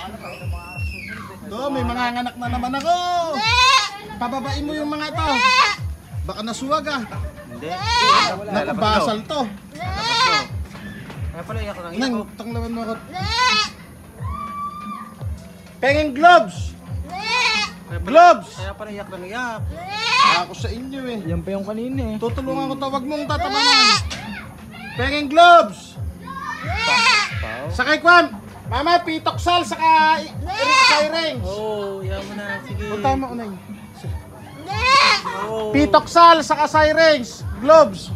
Do, may mga anak na naman ako. Pababain mo yung mga ito. Baka nasuwag ah. Hindi. Naku, basal to. Kaya pala iyak lang. Nang, tanglawan mo ako. Pengeng gloves! Gloves! Kaya pala iyak lang iyak. Ako sa inyo eh. Yan pa yung kanina eh. Tutulungan ko to, wag mong tatapanan. Pengeng gloves! Sakay Kwan! Mama, pitoksal saka irings. Oo, iyak mo na. Sige. Punta mo unay. Pitoksal saka sirens. Gloves.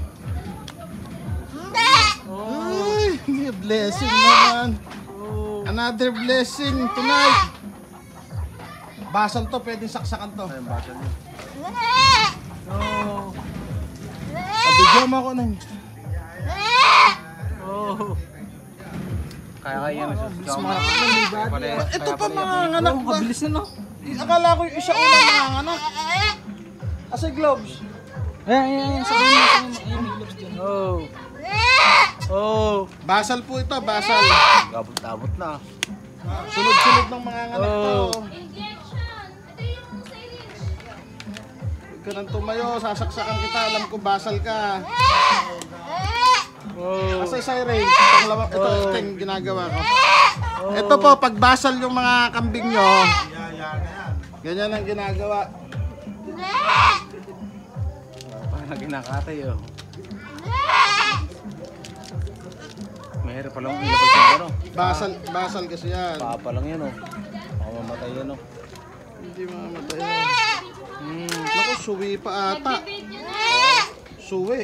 Ay, blessing naman. Another blessing tonight. Basal to, pwedeng saksakan to. Ayun, basal yun. Oo. Abigyan mo ako nang. Oo. Kaya yan. Ito pa mga anak ba? Kabilis na no? Akala ko yung isa ulang mga anak. Asa gloves? Ayan, sa kanina. Ayan, may gloves dyan. Oo. Oo. Basal po ito, basal. Gabot-gabot na. Sunod-sunod ng mga anak to. Huwag ka nang tumayo, sasaksakan kita. Alam ko basal ka. Oo. Asa siren? Ito yung ginagawa ko. Ito po, pag basal yung mga kambing nyo, ganyan ang ginagawa. Parang ginakatay oh. Mahirap palang ilapag yung ano. Basal kasi yan. Papa lang yan oh. Baka mamatay yan oh. Hindi mamamatay yan. Naku, suwi pa ata. Suwi.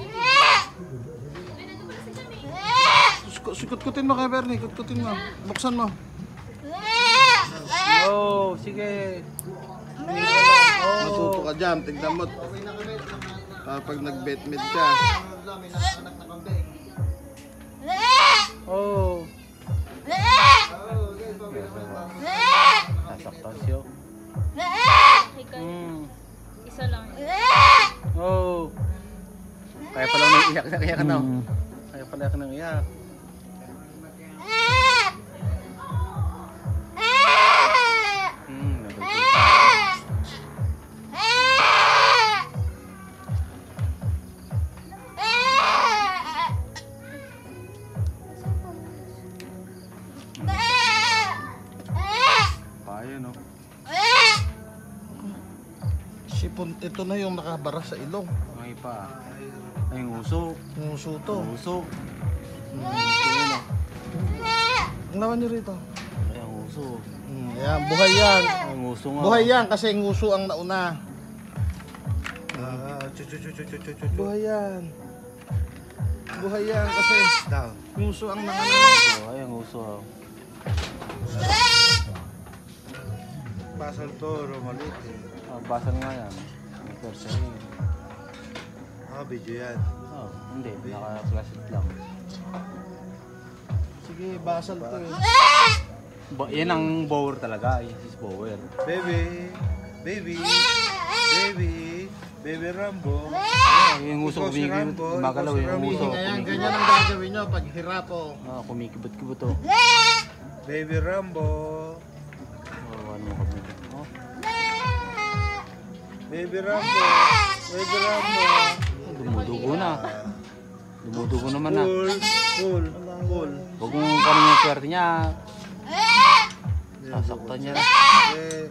Sikut-kutin mo kay Bernie, kutkutin mo. Buksan mo. Oh, sige. Matuto ka dyan, tignan mo. Pag nag-bet-med ka. Oh. Sasaktan siya. Isa lang. Oh. Kaya pala nang iyak na kaya ka na. Kaya pala ka nang iyak. Kaya no. Sipon, ito na yung nakabara sa ilong. May pa. Ay, yung uso. Yung uso to. Uso. Ang lawan nyo rito. Ay, ang uso. Yan, buhay yan. Ang uso nga. Buhay yan kasi yung uso ang nauna. Buhay yan. Buhay yan kasi yung uso ang nauna. Ay, ang uso. Basal to, romalit eh. Basal nga yan. May persa yun. Video yan. Oh, hindi. Naka-plastic lang. Sige, basal to eh. Yan ang bower talaga. Yan is bower. Baby, baby, baby, baby Rambo. Yung uso Ikaw si kumikibot. Rambo, Magalaw ikaw si yung Rambo. uso. Ganyan, ganyan ang gagawin nyo pag hirap oh. Kumikibot-kibot oh. Baby Rambo. Oh, ano mo kumikibot? Oh. Baby Rambo. Baby Rambo. Dumudugo na. Dumudugo naman na. Cool, cool, cool. Huwag mong kanin yung swerte niya. Sasaktan niya. Eh,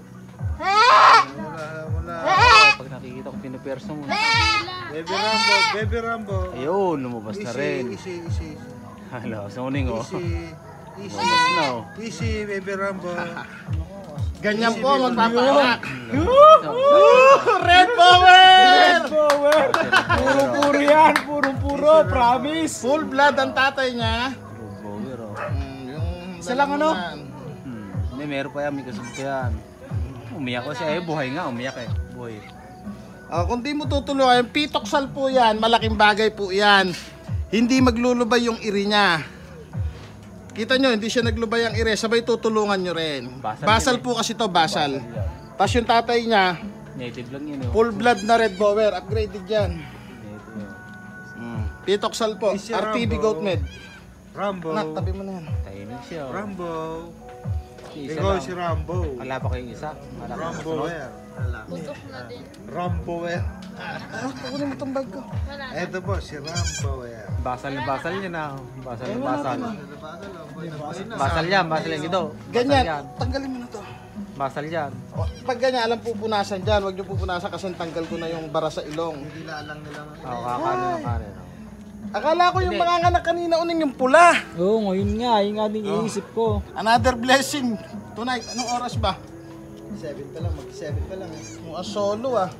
wala. Pag nakikita ko pinuperso mo. Baby Rambo, baby Rambo. Ayun, lumabas na rin. Easy. Hala, soning oh. Easy, Lumabas na oh. easy, baby Rambo. Ganyan po magpapaanak. Red Power! Puro yan, puro, promise. Full blood ang tatay niya. Bower oh. Yung Isa lang ano? Hindi, meron pa yan. May kasunod pa yan. Umiyak ko siya eh. Buhay nga. Umiyak eh. Buhay. Kung di mo tutulungan, pitoksal po yan. Malaking bagay po yan. Hindi maglulubay yung iri niya. Kita nyo, hindi siya naglubay ang iri. Sabay tutulungan nyo rin. Basal po kasi to, basal. Tapos yung tatay niya, Native lang yun oh. full blood na Red Bower. Upgraded yan. Native Pitoksal po. Easy, RTB Rambo. Goat Med. Rambo. Nak, tabi mo na yan. Tahimik siya oh. Rambo. Isa Ikaw lang. si Rambo. Wala pa kayong isa. Wala pa Rambo kasunod. Wear. Tutok na din. Rambo Wear. Kukunin mo itong bag ko. Wala na. Ito po, si Rambo Wear. Basal na basal niya na. Basal na basal. Basal yan, basal yan ito. Ganyan, Basal yan. tanggalin mo na to. Basal yan. O, pag ganyan, alam pupunasan dyan. Huwag nyo pupunasan kasi tanggal ko na yung bara sa ilong. Oo, kakanin ng kanin. Akala ko yung mga anak kanina uning yung pula. Oo, ngayon nga. Yung nga din iisip ko. Another blessing. Tonight, anong oras ba? 7 pa lang, mag-7 pa lang eh. Mga solo ah.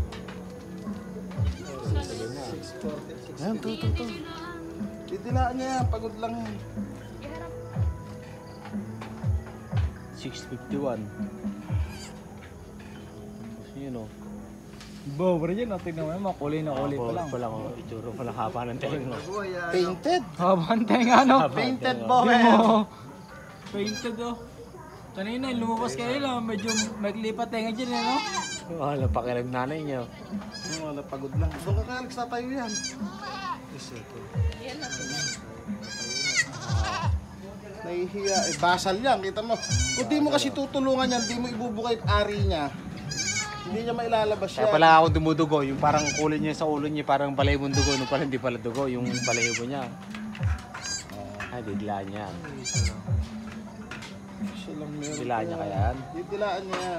Ayan, to. Didilaan niya yan, pagod lang yan. 6:51. Yun o. Bower yun. Tingnan mo yan. Makulay na kulay pa lang. Pa lang o. Itsuro pa lang hapa ng tenga. Painted. Habantay nga no. Painted Hindi bower. mo. Painted oh. Kanina, lumabas kanina. Medyo maglipat tenga dyan eh no. Wala pa kayo nanay niyo. Wala, pagod lang. Doon ka Alex, tatayo yan. Nahihiya. Eh, basal yan, kita mo. Kung di mo kasi tutulungan yan, di mo ibubukay yung ari niya. Hindi niya mailalabas Kaya yan. pala ako dumudugo. Yung parang kulay niya sa ulo niya, parang balayibong dugo. Nung pala hindi pala dugo, yung balayibo niya. Ay, didilaan niya. Siya lang meron. Didilaan niya kaya yan. Didilaan niya yan.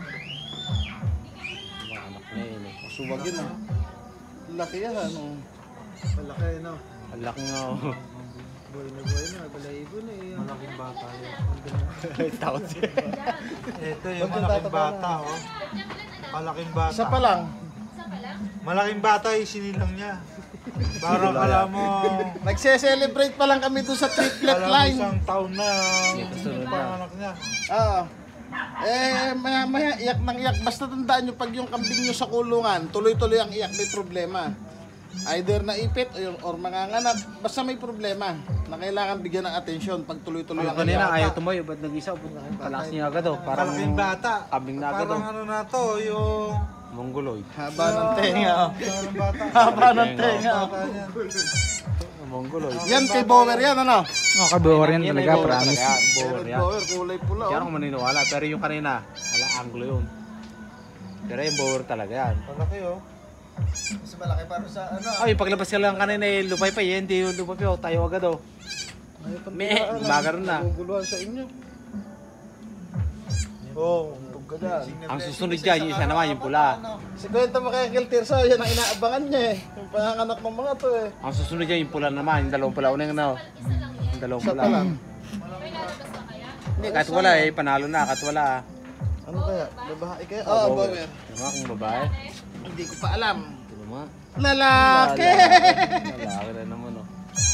Mga anak niya yun eh. Suwag yun ah. Laki yan ano. Malaki no. Ang laki nga oh. Boy na, balayibo na eh. Malaking bata yan. Takot siya. Ito yung malaking bata oh. Malaking bata. Isa pa lang. Malaking bata yung sinilang niya. Parang alam mo, Nagse-celebrate pa lang kami doon sa triplet alam mo line. isang taon na Kasunod na. panganak niya. Oo. Maya iyak ng iyak. Basta tandaan nyo, pag yung kambing nyo sa kulungan, tuloy-tuloy ang iyak, may problema. Either naipit or manganganak, basta may problema na kailangan bigyan ng atensyon pag tuloy-tuloy ang Kanina iyak. ayaw tumayo, ba't nag-isa? Palakas niya agad oh. Parang Malaking bata. kambing na agad Parang oh. ano na to, yung Mongoloid. Haba ng tenga. Oh. malaking bata. Haba ng tenga. Oh. Bata niya. Mongoloid. Yan kay Bower yan, ano? Oh, kabower yan Yan ay talaga. bower Promise. talaga yan. Bower Red yan. Bower, kulay pula. Diyan Oh. ako maniniwala. Pero yung kanina, wala angulo yun. Pero yung bower talaga yan. Malaki oh. Mas malaki para sa ano. Ay, paglabas ka lang kanina eh, lupay pa yan. Hindi yung lupay pa. Tayo agad oh. May, magaron na. Naguguluhan sa inyo. Oo, tug ka dyan. Ang susunod dyan, yung isa naman, yung pula. Si Kwenta mo kay Kiltirso, yan ang inaabangan niya eh. Yung panganganak ng mga to eh. Ang susunod dyan, yung pula naman. Yung dalawang pula. Unang ano. Yung dalawang Isa pula. pa lang. Hindi, kahit wala eh. Panalo na, kahit wala. Ano kaya? Babae kaya? Oo, Bower. Ano nga kung babae? Hindi ko pa alam. Ito naman. Lalaki! Lalaki na naman oh.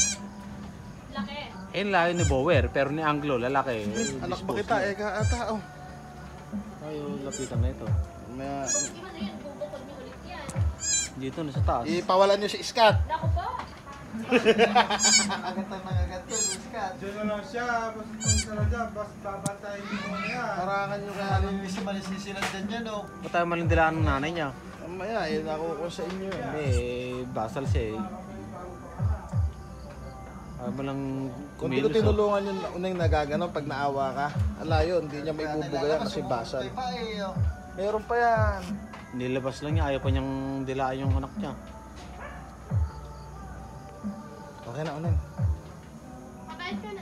Eh, layo ni Bower, pero ni Anglo, lalaki. Anak ba kita eh, kaata oh. Ay, lapitan na ito. May, Dito na sa taas. ipawalan niyo si Scott. Diyan na lang siya, basta punta na dyan, basta babantayin mo na yan. Parangan niyo kaya Bisa malisilan dyan yan oh. Ba't tayo malindilaan ng nanay niya? Mamaya, eh, nakukuha sa inyo eh. Hindi, basal siya eh. Ayaw mo lang Kung di ko kumilos oh. tinulungan yung unang nagagano pag naawa ka, ala yun, hindi niya may bubugayan kasi basal. Meron pa yan. Nilabas lang niya, ayaw pa niyang dilaan yung anak niya. Okay na, unang. Mabait ka na.